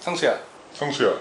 상수야. 상수야.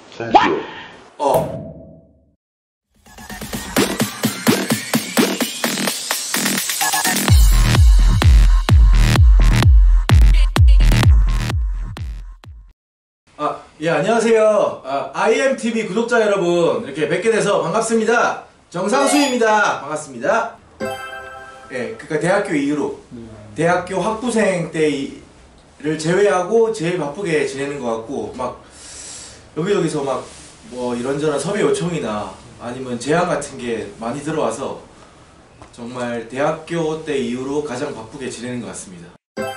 예, 안녕하세요. IMTV 구독자 여러분, 이렇게 뵙게 돼서 반갑습니다. 정상수입니다. 반갑습니다. 예, 그러니까 대학교 이후로 대학교 학부생 때를 제외하고 제일 바쁘게 지내는 것 같고, 막 여기저기서 막 뭐 이런저런 섭외 요청이나 아니면 제안 같은 게 많이 들어와서 정말 대학교 때 이후로 가장 바쁘게 지내는 것 같습니다.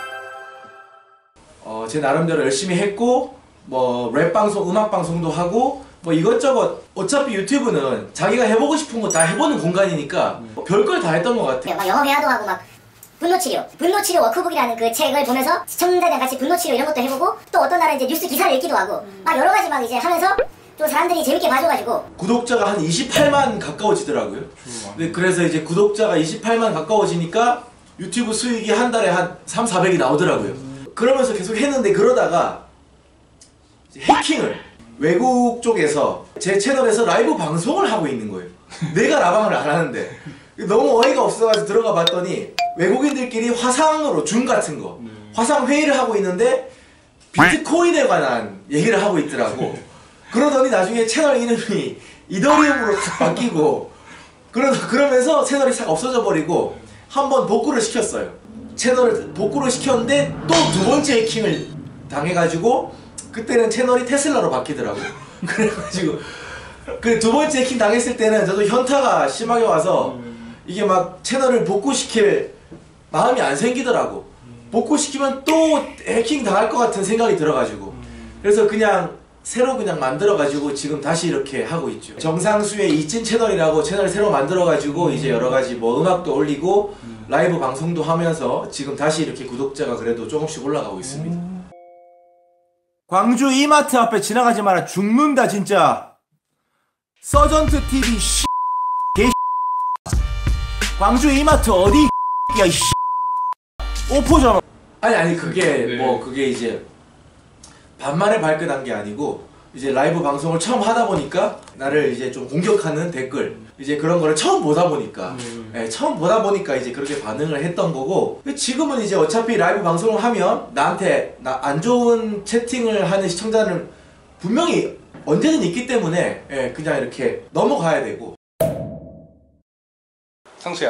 제 나름대로 열심히 했고, 뭐 랩 방송, 음악 방송도 하고, 뭐 이것저것, 어차피 유튜브는 자기가 해보고 싶은 거 다 해보는 공간이니까 뭐 별걸 다 했던 것 같아요. 막 영어 회화도 하고, 막 분노치료 워크북이라는 그 책을 보면서 시청자들이랑 같이 분노치료 이런 것도 해보고, 또 어떤 날은 이제 뉴스 기사를 읽기도 하고, 막 여러 가지 막 이제 하면서 또 사람들이 재밌게 봐줘가지고 구독자가 한 28만 가까워지더라고요. 네, 그래서 이제 구독자가 28만 가까워지니까 유튜브 수익이 한 달에 한 3,400이 나오더라고요. 그러면서 계속 했는데, 그러다가 이제 해킹을 외국 쪽에서 제 채널에서 라이브 방송을 하고 있는 거예요. 내가 라방을 안 하는데 너무 어이가 없어가지고 들어가 봤더니 외국인들끼리 화상으로 줌 같은 거 화상 회의를 하고 있는데 비트코인에 관한 얘기를 하고 있더라고. 그러더니 나중에 채널 이름이 이더리움으로 딱 바뀌고, 그러면서 채널이 싹 없어져 버리고 한번 복구를 시켰어요. 채널을 복구를 시켰는데 또 두 번째 해킹을 당해가지고, 그때는 채널이 테슬라로 바뀌더라고. 그래가지고 그 두 번째 해킹 당했을 때는 저도 현타가 심하게 와서 이게 막 채널을 복구시킬 마음이 안 생기더라고. 복구시키면 또 해킹 당할 것 같은 생각이 들어가지고, 그래서 그냥 새로 그냥 만들어가지고 지금 다시 이렇게 하고 있죠. 정상수의 이찐 채널이라고 채널 새로 만들어가지고 이제 여러가지 뭐 음악도 올리고 라이브 방송도 하면서 지금 다시 이렇게 구독자가 그래도 조금씩 올라가고 있습니다. 광주 이마트 앞에 지나가지 마라. 죽는다 진짜. 서전트 TV 개. 광주 이마트 어디 야 이 오포잖아. 아니 그게 뭐 그게 이제 반만에 발끈한 게 아니고, 이제 라이브 방송을 처음 하다 보니까 나를 이제 좀 공격하는 댓글, 이제 그런 거를 처음 보다 보니까 처음 보다 보니까 이제 그렇게 반응을 했던 거고, 지금은 이제 어차피 라이브 방송을 하면 나한테 안 좋은 채팅을 하는 시청자는 분명히 언제든 있기 때문에 그냥 이렇게 넘어가야 되고. 상수야.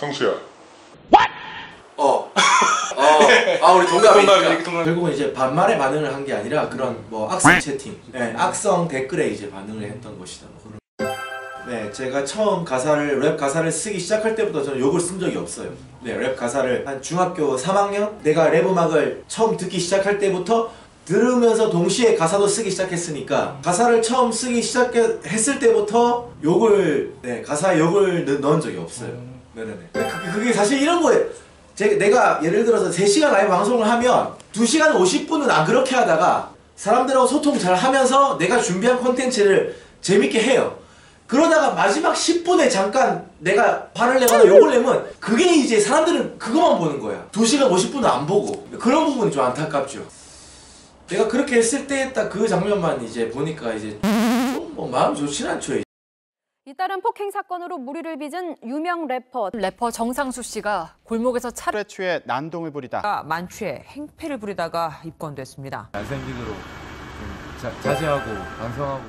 우리 동갑이니까. 동갑. 결국은 이제 반말에 반응을 한 게 아니라 그런 뭐 악성 채팅, 악성 댓글에 이제 반응을 했던 것이다. 네, 제가 처음 랩 가사를 쓰기 시작할 때부터 저는 욕을 쓴 적이 없어요. 네, 랩 가사를 한 중학교 3학년 내가 랩 음악을 처음 듣기 시작할 때부터 들으면서 동시에 가사도 쓰기 시작했으니까, 가사를 처음 쓰기 시작했을 때부터 가사에 욕을 넣은 적이 없어요. 네네네. 그게 사실 이런 거예요. 내가 예를 들어서 3시간 라이브 방송을 하면 2시간 50분은 안 그렇게 하다가 사람들하고 소통 잘 하면서 내가 준비한 콘텐츠를 재밌게 해요. 그러다가 마지막 10분에 잠깐 내가 화를 내거나 욕을 내면 그게 이제 사람들은 그것만 보는 거야. 2시간 50분은 안 보고. 그런 부분이 좀 안타깝죠. 내가 그렇게 했을 때 딱 그 장면만 이제 보니까 이제 좀 뭐 마음 좋진 않죠. 잇따른 폭행 사건으로 무리를 빚은 유명 래퍼 정상수 씨가 골목에서 차를 취해 난동을 부리다 만취해 행패를 부리다가 입건됐습니다. 난생긴으로 자제하고 반성하고.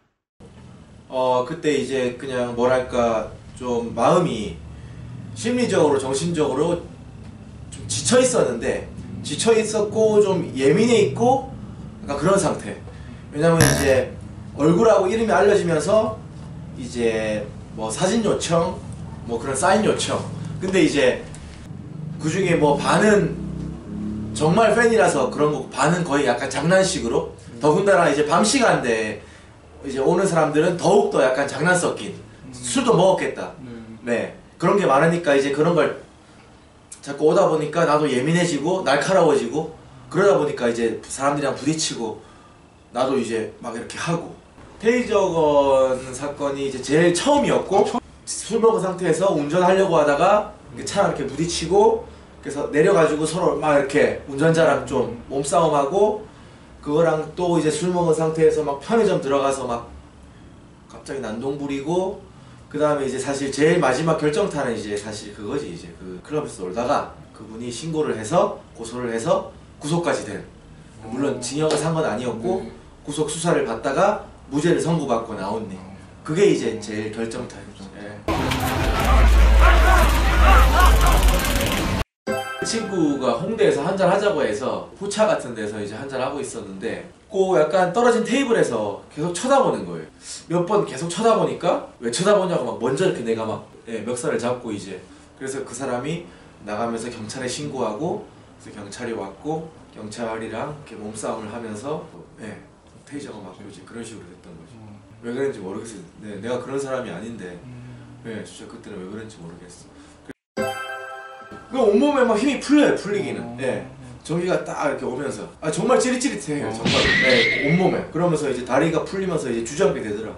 그때 이제 그냥 뭐랄까 좀 마음이 심리적으로 정신적으로 좀 지쳐 있었고 좀 예민해 있고 약간 그런 상태. 왜냐면 이제 얼굴하고 이름이 알려지면서 이제 뭐 사진 요청, 뭐 그런 사인 요청. 근데 이제 그 중에 뭐 반은 정말 팬이라서 그런 거, 반은 거의 약간 장난식으로. 더군다나 이제 밤 시간대 이제 오는 사람들은 더욱더 약간 장난 섞인, 술도 먹었겠다. 네, 그런 게 많으니까 이제 그런 걸 자꾸 오다 보니까 나도 예민해지고 날카로워지고, 그러다 보니까 이제 사람들이랑 부딪히고 나도 이제 막 이렇게 하고. 테이저건 사건이 이제 제일 처음이었고, 술 먹은 상태에서 운전하려고 하다가 차랑 이렇게 부딪히고, 그래서 내려가지고 서로 막 이렇게 운전자랑 좀 몸싸움하고, 그거랑 또 이제 술 먹은 상태에서 막 편의점 들어가서 막 갑자기 난동 부리고 그 다음에 이제 사실 제일 마지막 결정타는 이제 사실 그거지. 이제 그 클럽에서 놀다가 그분이 신고를 해서 고소를 해서 구속까지 된, 물론 징역을 산 건 아니었고 구속 수사를 받다가 무죄를 선고받고 나온 일. 그게 이제 제일 결정타였죠. 그 친구가 홍대에서 한잔 하자고 해서 포차 같은 데서 이제 한잔 하고 있었는데 그 약간 떨어진 테이블에서 계속 쳐다보는 거예요. 몇 번 계속 쳐다보니까 왜 쳐다보냐고 막 먼저 이렇게 내가 막 멱살을 잡고 이제 그래서 그 사람이 나가면서 경찰에 신고하고 그래서 경찰이 왔고 경찰이랑 이렇게 몸싸움을 하면서 테이저가 맞고 이제 그런 식으로 됐던 거죠. 왜 그랬는지 모르겠어요. 내가 그런 사람이 아닌데 진짜 그때는 왜 그랬는지 모르겠어. 그 온몸에 막 힘이 풀려요. 풀리기는. 저기가 딱 이렇게 오면서 정말 찌릿찌릿해요. 정말 온몸에. 그러면서 이제 다리가 풀리면서 이제 주저앉게 되더라고.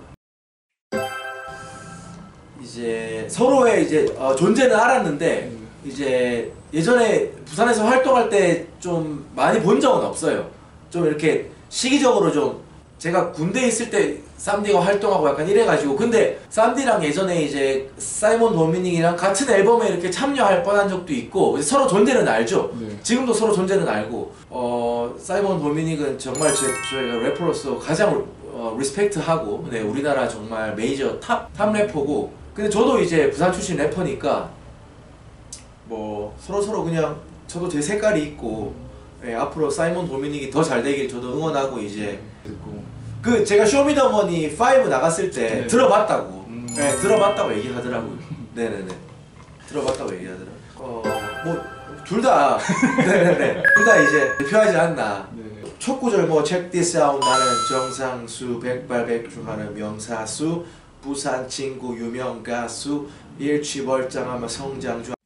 이제 서로의 이제 존재는 알았는데 이제 예전에 부산에서 활동할 때 좀 많이 본 적은 없어요. 좀 이렇게 시기적으로 좀 제가 군대에 있을 때 쌈디가 활동하고 약간 이래가지고 근데 쌈디랑 예전에 이제 사이먼 도미닉이랑 같은 앨범에 이렇게 참여할 뻔한 적도 있고 서로 존재는 알죠. 지금도 서로 존재는 알고 사이먼 도미닉은 정말 저희가 래퍼로서 가장 리스펙트하고 우리나라 정말 메이저 탑 래퍼고 근데 저도 이제 부산 출신 래퍼니까 뭐 서로 그냥 저도 제 색깔이 있고 앞으로 사이먼 도미닉이 더 잘 되길 저도 응원하고 이제 그 제가 쇼미더머니 5 나갔을 때 들어봤다고 들어봤다고 얘기하더라고요. 네네네 들어봤다고 얘기하더라고요. 뭐 둘 다 네네네 둘 다 이제 대표하지 않나. 첫 구절 뭐 check this out 나는 정상수 백발백중하는 명사수 부산 친구 유명 가수 일취벌장하며 성장주